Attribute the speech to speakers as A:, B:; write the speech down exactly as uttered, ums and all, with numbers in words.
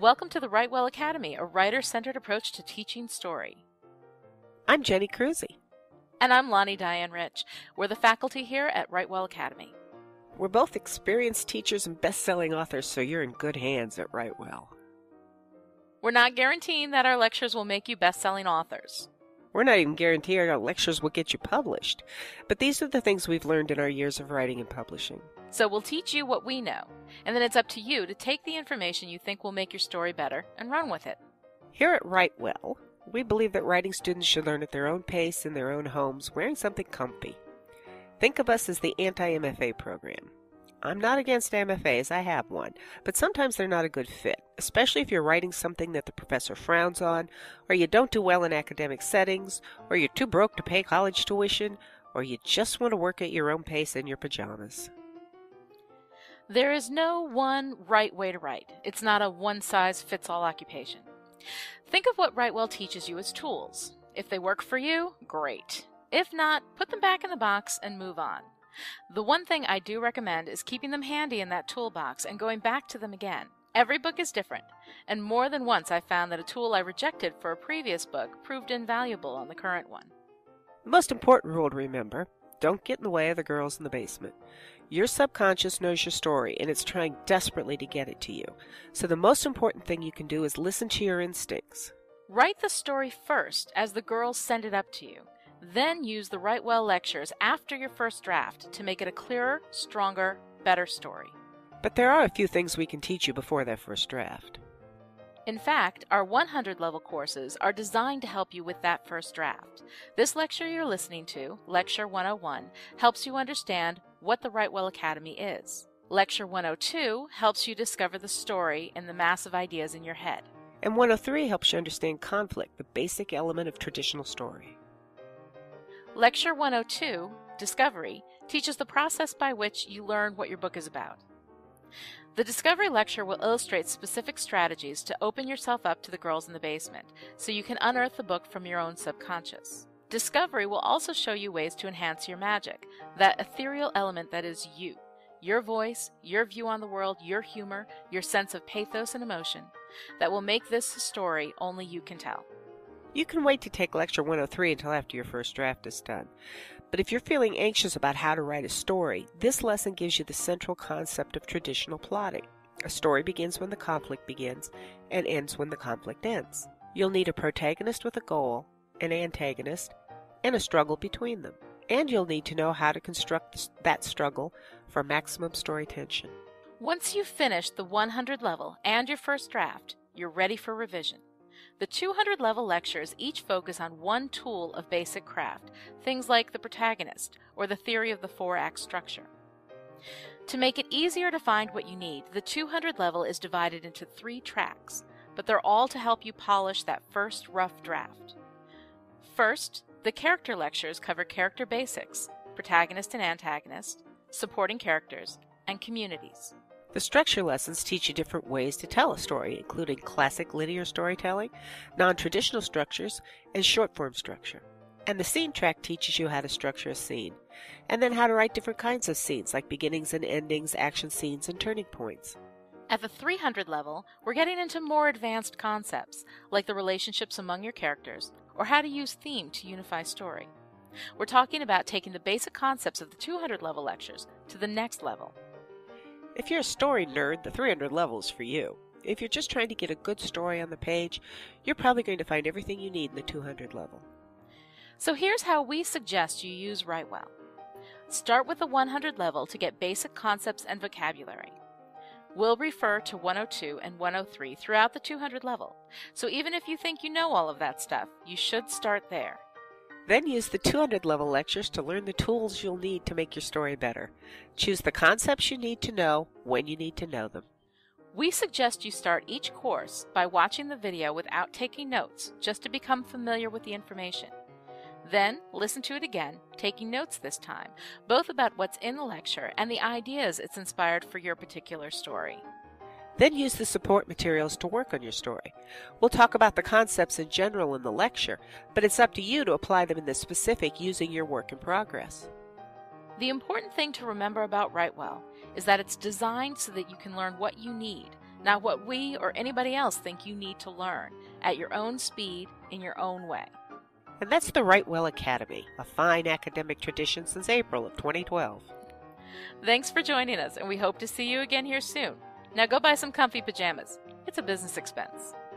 A: Welcome to the Writewell Academy, a writer-centered approach to teaching story.
B: I'm Jenny Crusie.
A: And I'm Lani Diane Rich. We're the faculty here at Writewell Academy.
B: We're both experienced teachers and best-selling authors, so you're in good hands at Writewell.
A: We're not guaranteeing that our lectures will make you best-selling authors.
B: We're not even guaranteeing our lectures will get you published, but these are the things we've learned in our years of writing and publishing.
A: So we'll teach you what we know, and then it's up to you to take the information you think will make your story better and run with it.
B: Here at Writewell, we believe that writing students should learn at their own pace in their own homes, wearing something comfy. Think of us as the anti-M F A program. I'm not against M F As, I have one, but sometimes they're not a good fit, especially if you're writing something that the professor frowns on, or you don't do well in academic settings, or you're too broke to pay college tuition, or you just want to work at your own pace in your pajamas.
A: There is no one right way to write. It's not a one-size-fits-all occupation. Think of what Writewell teaches you as tools. If they work for you, great. If not, put them back in the box and move on. The one thing I do recommend is keeping them handy in that toolbox and going back to them again. Every book is different, and more than once I found that a tool I rejected for a previous book proved invaluable on the current one.
B: The most important rule to remember: don't get in the way of the girls in the basement. Your subconscious knows your story, and it's trying desperately to get it to you. So the most important thing you can do is listen to your instincts.
A: Write the story first as the girls send it up to you. Then use the Writewell lectures after your first draft to make it a clearer, stronger, better story.
B: But there are a few things we can teach you before that first draft.
A: In fact, our one hundred level courses are designed to help you with that first draft. This lecture you're listening to, Lecture one oh one, helps you understand what the Writewell Academy is. Lecture one oh two helps you discover the story and the massive ideas in your head.
B: And one oh three helps you understand conflict, the basic element of traditional story.
A: Lecture one oh two, Discovery, teaches the process by which you learn what your book is about. The Discovery lecture will illustrate specific strategies to open yourself up to the girls in the basement, so you can unearth the book from your own subconscious. Discovery will also show you ways to enhance your magic, that ethereal element that is you, your voice, your view on the world, your humor, your sense of pathos and emotion, that will make this story only you can tell.
B: You can wait to take Lecture one oh three until after your first draft is done. But if you're feeling anxious about how to write a story, this lesson gives you the central concept of traditional plotting. A story begins when the conflict begins and ends when the conflict ends. You'll need a protagonist with a goal, an antagonist, and a struggle between them. And you'll need to know how to construct that struggle for maximum story tension.
A: Once you've finished the one hundred level and your first draft, you're ready for revision. The two hundred level lectures each focus on one tool of basic craft, things like the protagonist or the theory of the four-act structure. To make it easier to find what you need, the two hundred level is divided into three tracks, but they're all to help you polish that first rough draft. First, the character lectures cover character basics, protagonist and antagonist, supporting characters, and communities.
B: The structure lessons teach you different ways to tell a story, including classic linear storytelling, non-traditional structures, and short-form structure. And the scene track teaches you how to structure a scene, and then how to write different kinds of scenes, like beginnings and endings, action scenes, and turning points.
A: At the three hundred level, we're getting into more advanced concepts, like the relationships among your characters, or how to use theme to unify story. We're talking about taking the basic concepts of the two hundred level lectures to the next level.
B: If you're a story nerd, the three hundred level is for you. If you're just trying to get a good story on the page, you're probably going to find everything you need in the two hundred level.
A: So here's how we suggest you use Writewell. Start with the one hundred level to get basic concepts and vocabulary. We'll refer to one oh two and one oh three throughout the two hundred level, so even if you think you know all of that stuff, you should start there.
B: Then use the two hundred level lectures to learn the tools you'll need to make your story better. Choose the concepts you need to know when you need to know them.
A: We suggest you start each course by watching the video without taking notes, just to become familiar with the information. Then listen to it again, taking notes this time, both about what's in the lecture and the ideas it's inspired for your particular story.
B: Then use the support materials to work on your story. We'll talk about the concepts in general in the lecture, but it's up to you to apply them in the specific using your work in progress.
A: The important thing to remember about Writewell is that it's designed so that you can learn what you need, not what we or anybody else think you need to learn, at your own speed, in your own way.
B: And that's the Writewell Academy, a fine academic tradition since April of twenty twelve.
A: Thanks for joining us, and we hope to see you again here soon. Now go buy some comfy pajamas. It's a business expense.